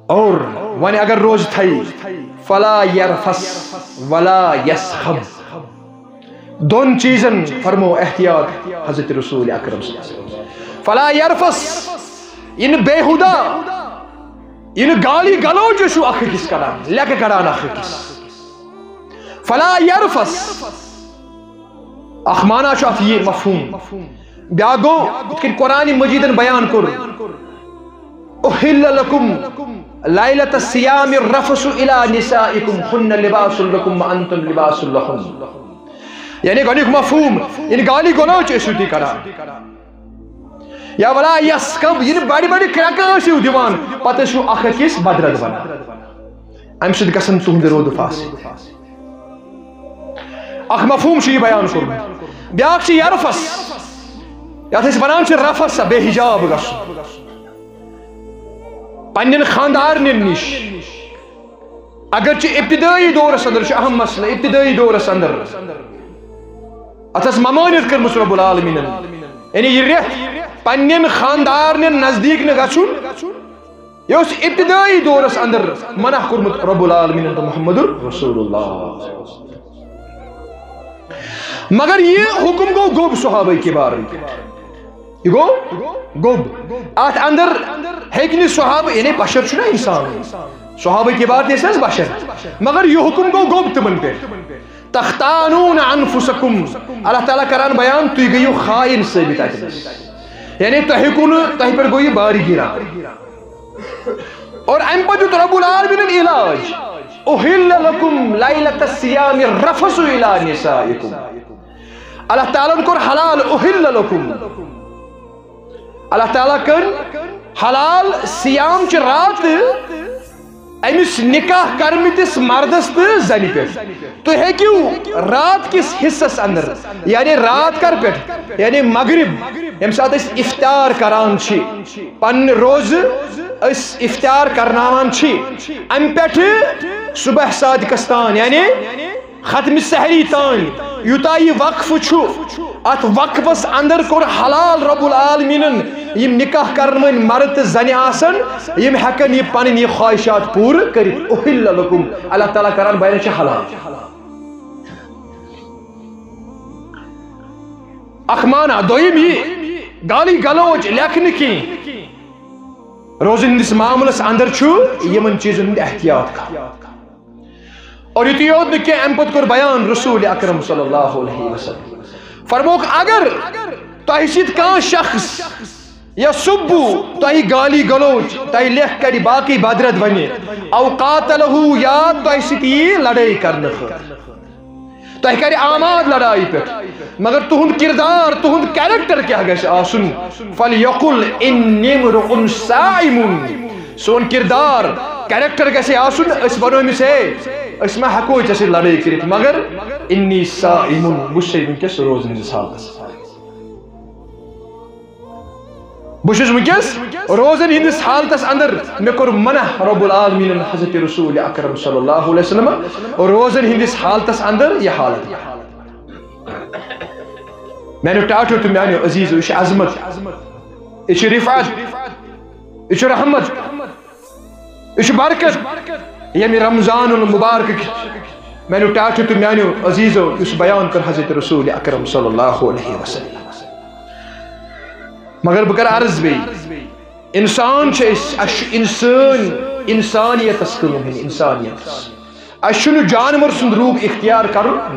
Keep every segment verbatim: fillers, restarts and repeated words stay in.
اور ون اگر روز تھائی فلا یرفس ولا یسخب، دون چیزن فرمو احتیاط حضرت رسول اکرم صلی اللہ علیہ وسلم. فلا یرفس ان بےہودہ ان گالی گلوچ شو اخ کس کران لیک کران اخ کس. فلا یرفس اخ مانا شو اف یہ مفہوم بیا گو اتکن قرآن مجیدن بیان کر احل لکم لائلۃ الصیام الرفس الی نسائکم ہن لباس لکم وانتم لباس لہن. یعنی گونیک مفہوم ان گالی گلوچ اشو دی کران یا ولا یسکب یہ بڑی بڑی کرکا اشو دیوان پتہ شو اخ کس بدرد بنا ام سد گسن تہند رود فاس. اخ مفہوم چھ بیان کر بیاکھ چھ یرفس یاتھ اس بنان چھ رفس بے حجاب گس پنن خاندارن نش. اگر چھ ابتدائی دورس اندر چھ اہم مسئلہ ابتدائی دورس اندر اتس ممانت کرمس رب العالمین یعنی یہ ریت پنن خاندارن نزدیک نہ گژھن یہ اس ابتدائی دورس اندر منع کرمت رب العالمین محمد رسول اللہ. مگر یہ حکم گو گوب صحابہ کے بارے یہ گو گوب ات اندر ہیکنی صحابہ یعنی بشر چھنا انسان صحابہ کی بات یہ سز بشر مگر یہ حکم گو گوب تمن پہ تختانون انفسکم اللہ تعالیٰ کران بیان تو گئیو خائن ثابت اتنس یعنی تہ کن تہ پر گوئی باری گرا اور ام پتہ رب العالمین علاج احل لکم لائلۃ الصیام الرفس الی نسائکم. اللہ تعالیٰ کر حلال احل لکم اللہ تعالیٰ کر حلال سیام چ رات امس نکاح کرمتس مردس تو زنی پہ تو ہیکیو رات کس حصص اندر یعنی رات کر پہ یعنی مغرب یم سات اس افطار کران چھ پن روز اس افطار کرناوان چھ ام پہ صبح صادقس تان یعنی ختم سحری تان یوتا یہ وقف چھو ات وقفس اندر کور حلال رب العالمین یم نکاح کرن مرد زنی آسن یم ہکن یہ پنن یہ خواہشات پور کرت احل لکم اللہ تعالیٰ کران بیان چھ حلال. اخمانا دویم یہ گالی گلوچ لیکن کی روزن اس معاملس اندر چھو یمن چیزن احتیاط کا. اور یہ یود نہ کہ ام پت کر بیان رسول اکرم صلی اللہ علیہ وسلم فرموک اگر تہ سیت کان شخص یا سبو تہ گالی گلوچ تہ لیکھ کر باقی بدرد ونی او قاتلہ یا تہ سیت یہ لڑائی کرنے تہ کر آماد لڑائی پہ مگر تہند کردار تہند کیریکٹر کیا گژھِ آسن فلیقل انی امرؤ صائم سون کردار کیریکٹر گژھِ آسن اس ونو امس ہے اس میں ہکو ژے لڑائی کرت مگر انی صائم بس ونکس روزن ہندس حالتس بس ونکس روزن ہندس حالتس اندر مے کور منع رب العالمین حضرت رسول اکرم صلی اللہ علیہ وسلم روزن ہندس حالتس اندر یہ حالت میانو ٹاٹو تو میانو عزیزو یہ عظمت یہ رفعت یہ رحمت یہ برکت یمی رمضان المبارک میانو ٹاٹو تو میانو عزیزو اس بیان کر حضرت رسول اکرم صلی اللہ علیہ وسلم. مگر بکر عرض بھی انسان انسان انسانیت اسکرم ہے انسانیت اشن جانور سند روح اختیار کرو نا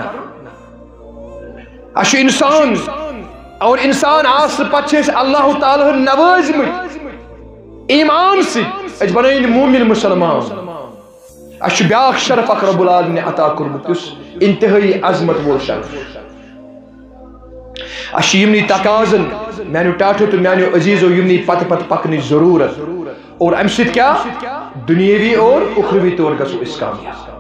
اش انسان اور انسان آس پچھے اللہ تعالیٰ نواز مت ایمان سے اج بنائیں مومن مسلمان اش بیاک شرف اک رب العالمین عطا کرمت اس انتہائی عظمت وول شرف اش یمنی تقاضن میانو ٹاٹو تو میانو عزیزو یمنی پت پت پکنی ضرورت اور ام سید کیا دنیاوی اور اخروی طور گژھو اس کامیاب.